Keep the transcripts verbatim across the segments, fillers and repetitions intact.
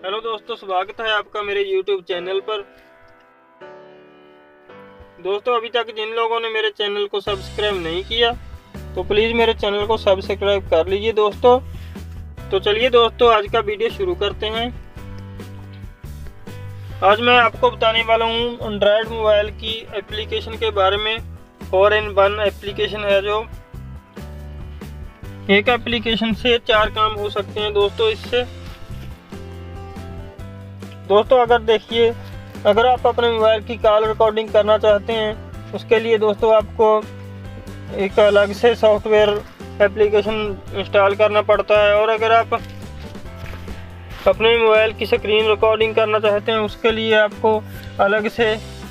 Hello दोस्तों, स्वागत है आपका मेरे यूट्यूब चैनल पर। दोस्तों, अभी तक जिन लोगों ने मेरे चैनल को सब्सक्राइब नहीं किया तो प्लीज़ मेरे चैनल को सब्सक्राइब कर लीजिए दोस्तों। तो चलिए दोस्तों, आज का वीडियो शुरू करते हैं। आज मैं आपको बताने वाला हूँ एंड्रॉयड मोबाइल की एप्लीकेशन के बारे में। फोर इन वन एप्लीकेशन है, जो एक एप्लीकेशन से चार काम हो सकते हैं दोस्तों। इससे दोस्तों अगर देखिए, अगर आप अपने मोबाइल की कॉल रिकॉर्डिंग करना चाहते हैं, उसके लिए दोस्तों आपको एक अलग से सॉफ्टवेयर एप्लीकेशन इंस्टॉल करना पड़ता है। और अगर आप अपने मोबाइल की स्क्रीन रिकॉर्डिंग करना चाहते हैं, उसके लिए आपको अलग से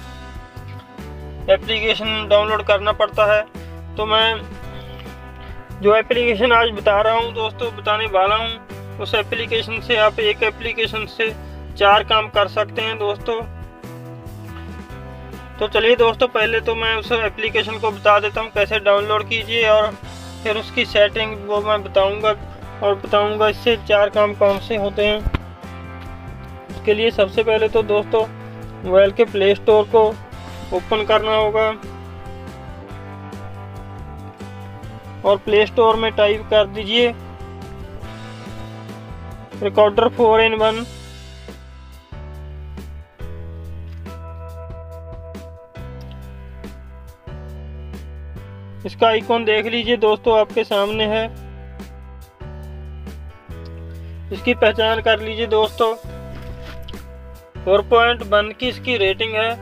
एप्लीकेशन डाउनलोड करना पड़ता है। तो मैं जो एप्लीकेशन आज बता रहा हूं दोस्तों, बताने वाला हूं, उस एप्लीकेशन से आप एक एप्लीकेशन से चार काम कर सकते हैं दोस्तों। तो चलिए दोस्तों, पहले तो मैं उस एप्लीकेशन को बता देता हूं कैसे डाउनलोड कीजिए, और फिर उसकी सेटिंग वो मैं बताऊंगा और बताऊंगा इससे चार काम कौन से होते हैं। उसके लिए सबसे पहले तो दोस्तों मोबाइल के प्ले स्टोर को ओपन करना होगा और प्ले स्टोर में टाइप कर दीजिए रिकॉर्डर फोर इन वन। इसका आइकॉन देख लीजिए दोस्तों, आपके सामने है। इसकी पहचान कर लीजिए दोस्तों। फोर पॉइंट वन की इसकी रेटिंग है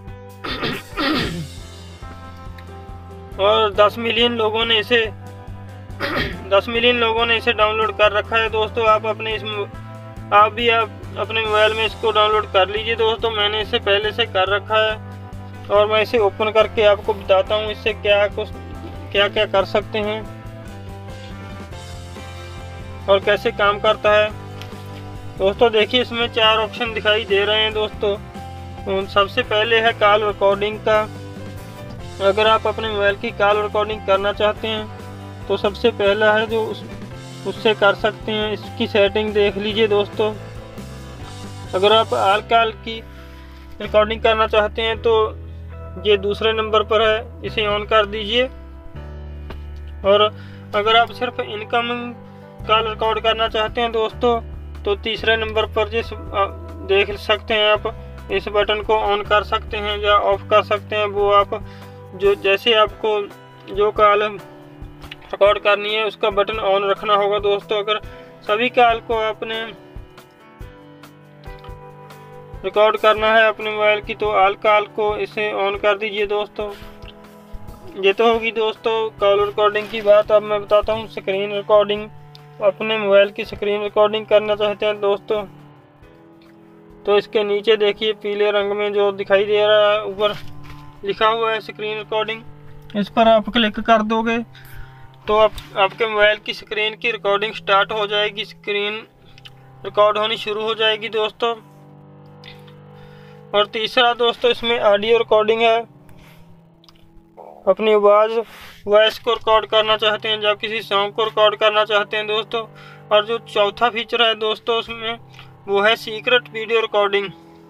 और दस मिलियन लोगों ने इसे दस मिलियन लोगों ने इसे डाउनलोड कर रखा है दोस्तों। आप अपने इस आप भी आप अपने मोबाइल में इसको डाउनलोड कर लीजिए दोस्तों। मैंने इसे पहले से कर रखा है और मैं इसे ओपन करके आपको बताता हूँ इससे क्या कुछ क्या क्या कर सकते हैं और कैसे काम करता है दोस्तों। देखिए, इसमें चार ऑप्शन दिखाई दे रहे हैं दोस्तों। सबसे पहले है कॉल रिकॉर्डिंग का। अगर आप अपने मोबाइल की कॉल रिकॉर्डिंग करना चाहते हैं तो सबसे पहला है जो उस, उससे कर सकते हैं। इसकी सेटिंग देख लीजिए दोस्तों। अगर आप ऑल कॉल की रिकॉर्डिंग करना चाहते हैं तो ये दूसरे नंबर पर है, इसे ऑन कर दीजिए। और अगर आप सिर्फ इनकमिंग कॉल रिकॉर्ड करना चाहते हैं दोस्तों तो तीसरे नंबर पर जिस देख सकते हैं आप, इस बटन को ऑन कर सकते हैं या ऑफ कर सकते हैं। वो आप जो जैसे आपको जो कॉल रिकॉर्ड करनी है उसका बटन ऑन रखना होगा दोस्तों। अगर सभी कॉल को आपने रिकॉर्ड करना है अपने मोबाइल की तो ऑल कॉल को इसे ऑन कर दीजिए दोस्तों। ये तो होगी दोस्तों कॉल रिकॉर्डिंग की बात। अब मैं बताता हूँ स्क्रीन रिकॉर्डिंग। अपने मोबाइल की स्क्रीन रिकॉर्डिंग करना चाहते हैं दोस्तों तो इसके नीचे देखिए पीले रंग में जो दिखाई दे रहा है, ऊपर लिखा हुआ है स्क्रीन रिकॉर्डिंग। इस पर आप क्लिक कर दोगे तो आप आपके मोबाइल की स्क्रीन की रिकॉर्डिंग स्टार्ट हो जाएगी, स्क्रीन रिकॉर्ड होनी शुरू हो जाएगी दोस्तों। और तीसरा दोस्तों इसमें ऑडियो रिकॉर्डिंग है। अपनी आवाज़ वॉइस को रिकॉर्ड करना चाहते हैं, जब किसी सॉन्ग को रिकॉर्ड करना चाहते हैं दोस्तों। और जो चौथा फीचर है दोस्तों उसमें, वो है सीक्रेट वीडियो रिकॉर्डिंग।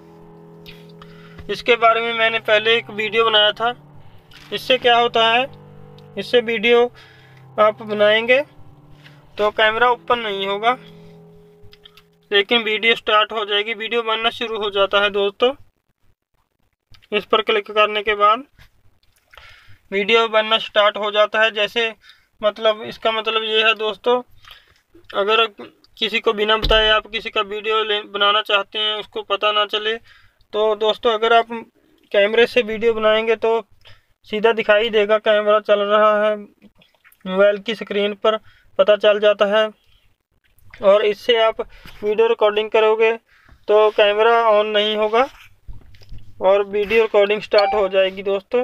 इसके बारे में मैंने पहले एक वीडियो बनाया था। इससे क्या होता है, इससे वीडियो आप बनाएंगे तो कैमरा ओपन नहीं होगा लेकिन वीडियो स्टार्ट हो जाएगी, वीडियो बनना शुरू हो जाता है दोस्तों। इस पर क्लिक करने के बाद वीडियो बनना स्टार्ट हो जाता है। जैसे मतलब इसका मतलब ये है दोस्तों, अगर किसी को बिना बताए आप किसी का वीडियो बनाना चाहते हैं, उसको पता ना चले, तो दोस्तों अगर आप कैमरे से वीडियो बनाएंगे तो सीधा दिखाई देगा कैमरा चल रहा है, मोबाइल की स्क्रीन पर पता चल जाता है। और इससे आप वीडियो रिकॉर्डिंग करोगे तो कैमरा ऑन नहीं होगा और वीडियो रिकॉर्डिंग स्टार्ट हो जाएगी दोस्तों।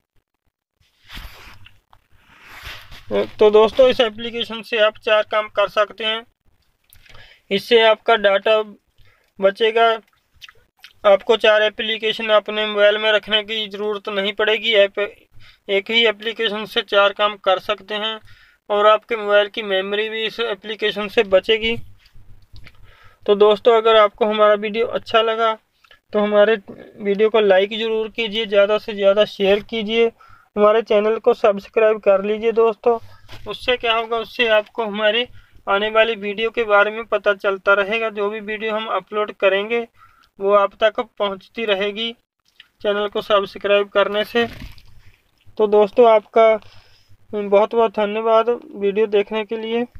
तो दोस्तों इस एप्लीकेशन से आप चार काम कर सकते हैं। इससे आपका डाटा बचेगा। आपको चार एप्लीकेशन अपने मोबाइल में रखने की ज़रूरत नहीं पड़ेगी। ऐप एक ही एप्लीकेशन से चार काम कर सकते हैं और आपके मोबाइल की मेमोरी भी इस एप्लीकेशन से बचेगी। तो दोस्तों अगर आपको हमारा वीडियो अच्छा लगा तो हमारे वीडियो को लाइक ज़रूर कीजिए, ज़्यादा से ज़्यादा शेयर कीजिए, हमारे चैनल को सब्सक्राइब कर लीजिए दोस्तों। उससे क्या होगा, उससे आपको हमारी आने वाली वीडियो के बारे में पता चलता रहेगा। जो भी वीडियो हम अपलोड करेंगे वो आप तक पहुंचती रहेगी चैनल को सब्सक्राइब करने से। तो दोस्तों आपका बहुत बहुत धन्यवाद वीडियो देखने के लिए।